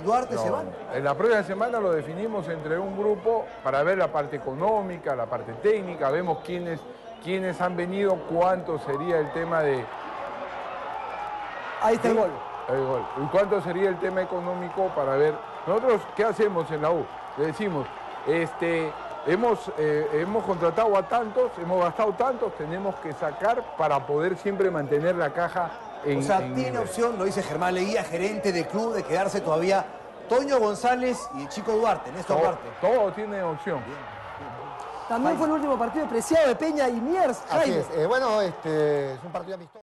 Duarte No, se van. en la próxima semana lo definimos entre un grupo para ver la parte económica, la parte técnica, vemos quiénes han venido, cuánto sería el tema de... Ahí está el gol. El gol. ¿Y cuánto sería el tema económico para ver? Nosotros, ¿qué hacemos en la U? Le decimos, hemos contratado a tantos, hemos gastado tantos, tenemos que sacar para poder siempre mantener la caja en... O sea, en tiene nivel. opción, lo dice Germán Leguía, gerente de club, de quedarse todavía Toño González y el Chico Duarte, Néstor Duarte. Todo tiene opción. También fue el último partido preciado de Peña y Miers. Así Jaime. es. Bueno, es un partido amistoso.